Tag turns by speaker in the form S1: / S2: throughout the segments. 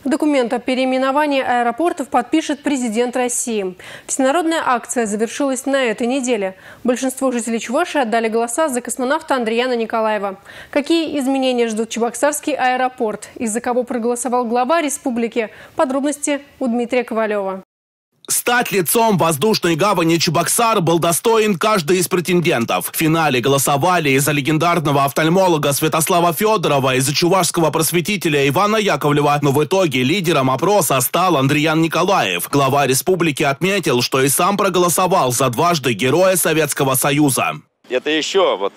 S1: Документ о переименовании аэропортов подпишет президент России. Всенародная акция завершилась на этой неделе. Большинство жителей Чувашии отдали голоса за космонавта Андрияна Николаева. Какие изменения ждут Чебоксарский аэропорт? Из-за кого проголосовал глава республики? Подробности у Дмитрия Ковалева.
S2: Стать лицом воздушной гавани Чебоксар был достоин каждый из претендентов. В финале голосовали из-за легендарного офтальмолога Святослава Федорова, из-за чувашского просветителя Ивана Яковлева, но в итоге лидером опроса стал Андриян Николаев. Глава республики отметил, что и сам проголосовал за дважды Героя Советского Союза.
S3: Это еще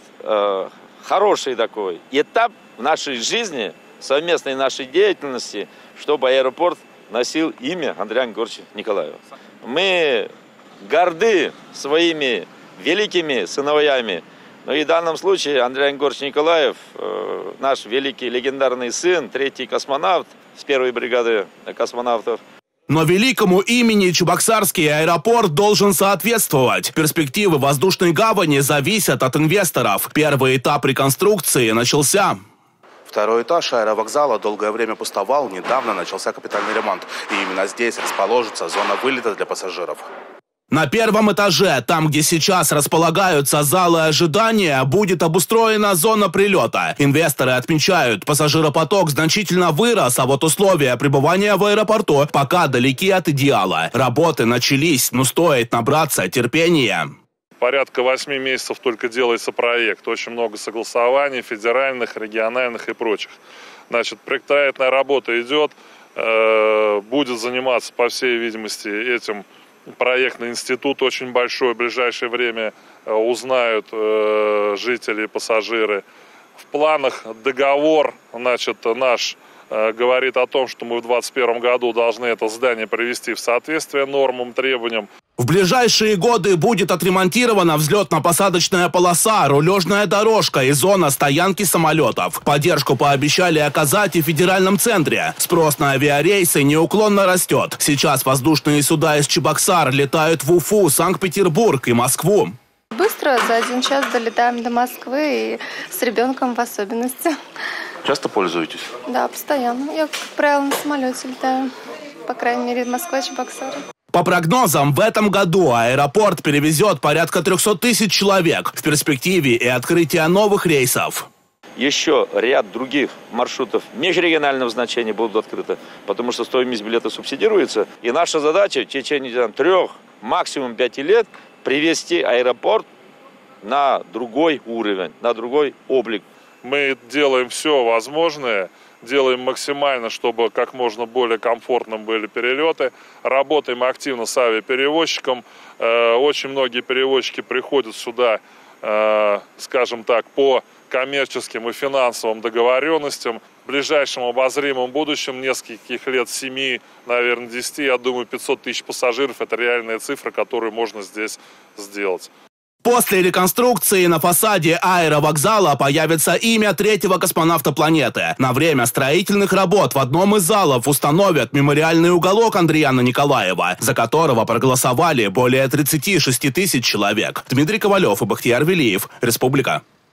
S3: хороший такой этап в нашей жизни, совместной нашей деятельности, чтобы аэропорт носил имя Андрея Георгиевича Николаева. Мы горды своими великими сыновьями, но и в данном случае Андрей Георгиевич Николаев, наш великий легендарный сын, третий космонавт с первой бригады космонавтов.
S2: Но великому имени Чебоксарский аэропорт должен соответствовать. Перспективы воздушной гавани зависят от инвесторов. Первый этап реконструкции начался.
S4: Второй этаж аэровокзала долгое время пустовал, недавно начался капитальный ремонт. И именно здесь расположится зона вылета для пассажиров.
S2: На первом этаже, там, где сейчас располагаются залы ожидания, будет обустроена зона прилета. Инвесторы отмечают, пассажиропоток значительно вырос, а вот условия пребывания в аэропорту пока далеки от идеала. Работы начались, но стоит набраться терпения.
S5: Порядка 8 месяцев только делается проект. Очень много согласований федеральных, региональных и прочих. Значит, проектная работа идет. Будет заниматься, по всей видимости, этим проектный институт очень большой. В ближайшее время узнают жители, пассажиры. В планах договор, наш говорит о том, что мы в 2021 году должны это здание привести в соответствие нормам, требованиям.
S2: В ближайшие годы будет отремонтирована взлетно-посадочная полоса, рулежная дорожка и зона стоянки самолетов. Поддержку пообещали оказать и в федеральном центре. Спрос на авиарейсы неуклонно растет. Сейчас воздушные суда из Чебоксар летают в Уфу, Санкт-Петербург и Москву.
S6: Быстро, за 1 час долетаем до Москвы и с ребенком в особенности.
S4: Часто пользуетесь? Да,
S6: постоянно. Я, как правило, на самолете летаю. По крайней мере, Москва, Чебоксары.
S2: По прогнозам, в этом году аэропорт перевезет порядка 300 тысяч человек. В перспективе и открытие новых рейсов.
S3: Еще ряд других маршрутов межрегионального значения будут открыты, потому что стоимость билета субсидируется. И наша задача в течение 3, максимум 5 лет привести аэропорт на другой уровень, на другой облик.
S5: Мы делаем все возможное, делаем максимально, чтобы как можно более комфортным были перелеты. Работаем активно с авиаперевозчиком. Очень многие перевозчики приходят сюда, скажем так, по коммерческим и финансовым договоренностям. В ближайшем обозримом будущем, нескольких лет, 7, наверное, 10, я думаю, 500 тысяч пассажиров – это реальная цифра, которую можно здесь сделать.
S2: После реконструкции на фасаде аэровокзала появится имя 3-го космонавта планеты. На время строительных работ в одном из залов установят мемориальный уголок Андрияна Николаева, за которого проголосовали более 36 тысяч человек. Дмитрий Ковалев и Бахтияр Велиев. Республика.